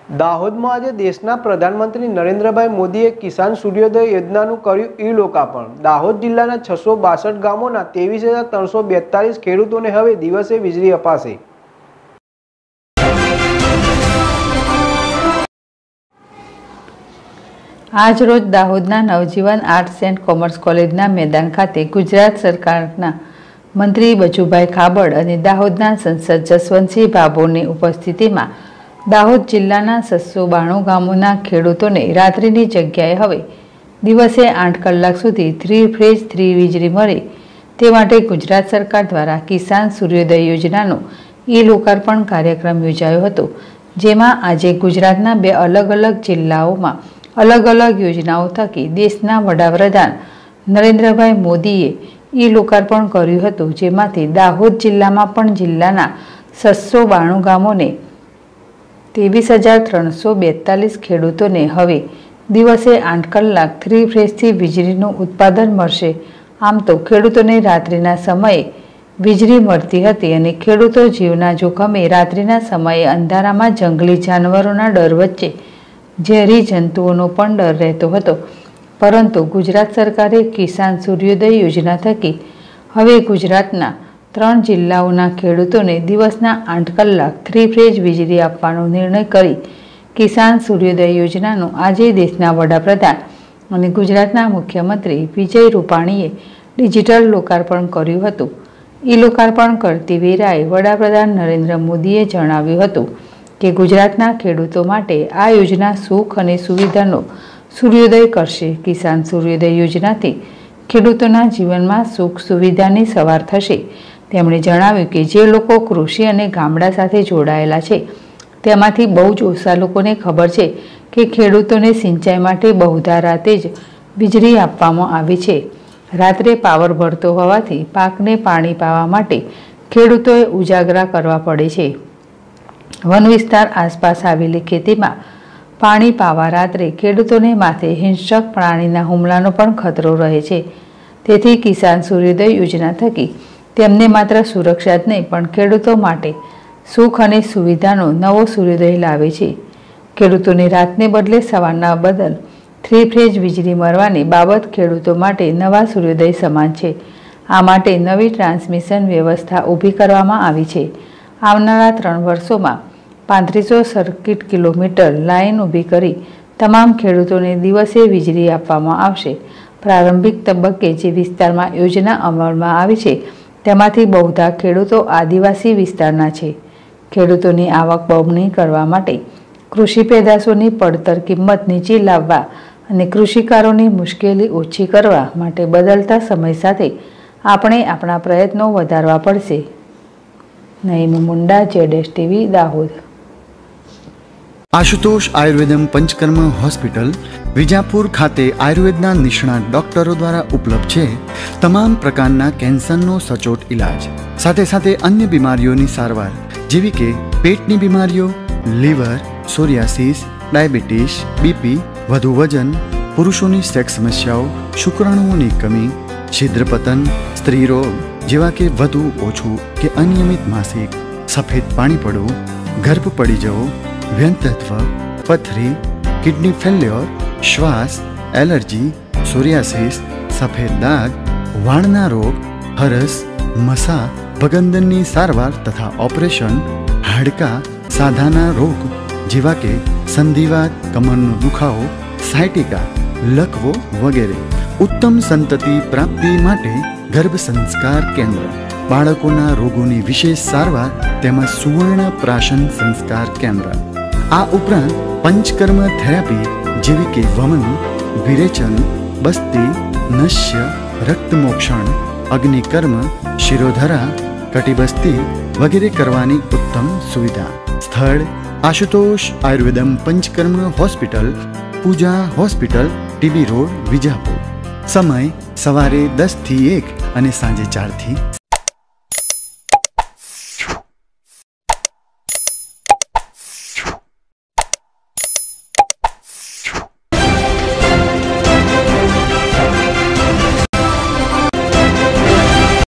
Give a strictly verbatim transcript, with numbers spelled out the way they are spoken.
दाहोद में आज देशना प्रधानमंत्री नरेन्द्रभाई मोदीए किसान सूर्योदय योजनाનું કર્યું ઈ લોકાર્પણ। दाहोद जिल्लाના छसो बासठ ગામોના तेवीस हजार त्रणसो बेतालीस ખેડૂતોને હવે દિવસે વીજળી અપાશે। आज रोज दाहोदना नवजीवन आर्ट्स एंड कॉमर्स कॉलेजना मैदान खाते गुजरात सरकारना मंत्री बचुभाई खाबड़ और दाहोदना संसद जसवंतसिंह भाभोરની उपस्थितिમાં दाहोद जिल्लाના छसो बाणु ગામોના ખેડૂતોને રાત્રિની જગ્યાએ હવે દિવસે આઠ કલાક સુધી થ્રી ફેઝ થ્રી વીજળી મળે તે માટે ગુજરાત સરકાર દ્વારા કિસાન સૂર્યોદય યોજનાનો ઈ લોકાર્પણ કાર્યક્રમ યોજાયો હતો, જેમાં આજે ગુજરાતના બે અલગ અલગ જિલ્લાઓમાં अलग अलग योजनाओं थकी देशना वडाप्रधान नरेन्द्रभाई मोदीए ई लोकार्पण कर्युं हतुं, जेमांथी दाहोद जिल्लामां पण जिल्लाना छसो बाणु गामोने तेवीस हजार त्रणसो बेतालीस खेडूतोने हवे दिवसे आठ कलाक थ्री फेजथी वीजळीनुं उत्पादन मळशे। आम तो खेडूतोने रात्रिना समये वीजળી મળતી હતી અને ખેડૂતો જીવના જોખમે રાત્રિના સમયે અંધારામાં જંગલી જાનવરોના ડર વચ્ચે ઝેરી જંતુઓનો પણ ડર રહેતો હતો, પરંતુ ગુજરાત સરકારે કિસાન સૂર્યોદય યોજના થકી હવે ગુજરાતના ત્રણ જિલ્લાઓના ખેડૂતોને દિવસના આઠ કલાક થ્રી ફેઝ વીજળી આપવાનો નિર્ણય કરી કિસાન સૂર્યોદય યોજનાનું આજે દેશના વડાપ્રધાન અને ગુજરાતના મુખ્યમંત્રી વિજય રૂપાણીએ ડિજિટલ લોકાર્પણ કર્યું હતું। ઈ લોકાર્પણ કરતી વેળાએ વડાપ્રધાન નરેન્દ્ર મોદીએ જણાવ્યું હતું કે ગુજરાતના ખેડૂતો માટે આ યોજના સુખ અને સુવિધાનો સૂર્યોદય કરશે। કિસાન સૂર્યોદય યોજનાથી ખેડૂતોના જીવનમાં સુખ સુવિધાની સવાર થશે। તેમણે જણાવ્યું કે જે લોકો કૃષિ અને ગામડા સાથે જોડાયેલા છે તેમાંથી બહુ જ ઓછા લોકોને ખબર છે કે ખેડૂતોને સિંચાઈ માટે બહુધા રાતે જ વીજળી આપવામાં આવે છે। રાત્રે પાવર ભરતો હોવાથી પાકને પાણી પાવા માટે ખેડૂતોએ ઉજાગરા કરવા પડે છે। वन विस्तार आसपास आवेली खेती में पानी पावा रात्रे खेडूतोने माथे हिंसक प्राणीना हुमलानो पण खतरो रहे छे। तेथी किसान सूर्योदय योजना थकी तेमने मात्र सुरक्षा ज नहीं पण खेडूतो माटे सुख अने सुविधानो नवो सूर्योदय लावे छे। खेडूतोने रातने बदले सवारना बदल थ्री फेज वीजળી મળવાની बाबत खेडूतो माटे नवा सूर्योदय समान छे। आ माटे नवी ट्रांसमिशन व्यवस्था ऊभी करवामां आवी छे। आवनारा त्रण वर्षोमां પાંત્રીસો સર્કિટ કિલોમીટર લાઇન ઊભી કરી તમામ ખેડૂતોને દિવસે વીજળી આપવામાં આવશે। પ્રારંભિક તબક્કે જે વિસ્તારમાં યોજના અમલમાં આવી છે તેમાંથી બહુધા ખેડૂતો આદિવાસી વિસ્તારના છે। ખેડૂતોની આવક બમણી કરવા માટે કૃષિ પેદાશોની પડતર કિંમત નીચી લાવવા અને કૃષિકારોની મુશ્કેલી ઓછી કરવા માટે બદલતા સમય સાથે આપણે આપણા પ્રયત્નો વધારવા પડશે। નઈમ મુંડા, જેડેશ ટીવી, દાહોદ। आशुतोष आयुर्वेदम पंचकर्म हॉस्पिटल विजापुर खाते आयुर्वेदना निष्णात डॉक्टरों द्वारा उपलब्ध है तमाम प्रकारना कैंसरनो सचोट इलाज, साथे साथे अन्य बीमारीओनी सारवार जेवी के पेटनी बीमारीओ, लीवर, सोरियासिस, डायबिटीज, बीपी, वधु वजन, पुरुषोनी सेक्स समस्याओं, शुक्राणुओनी कमी, छिद्रपतन, स्त्री रोग जेवा के वधु ओछू के अनियमित मासिक, सफेद पाणी पड़वू, गर्भ पड़ी जवो, व्यंतत्व, पथरी, किडनी फेल्योर, श्वास, एलर्जी, सोरियासिस, सफेद दाग, वाळना रोग, हरस, मसा, भगंदननी सारवार तथा ऑपरेशन, हाडका, साधाना रोग जेवा के संधिवात, कमरनो दुखावो, साइटिका, लकवो वगैरह। उत्तम संतति प्राप्ति माटे गर्भ संस्कार केंद्र, बाळकोना रोगोनी विशेष सारवार तेमज सुवर्ण प्राशन संस्कार केंद्र। आ उपरांत पंचकर्म थेरापी जेवी के वमन, विरेचन, बस्ती, नश्य, रक्तमोक्षण, अग्निकर्म, शिरोधरा, कटिबस्ती वगैरह करवानी उत्तम सुविधा। स्थल Ashutosh Ayurvedam Panchakarma hospital, Puja hospital, TB road, Vijapur. समय सवारे दस थी एक अने सांजे चार थी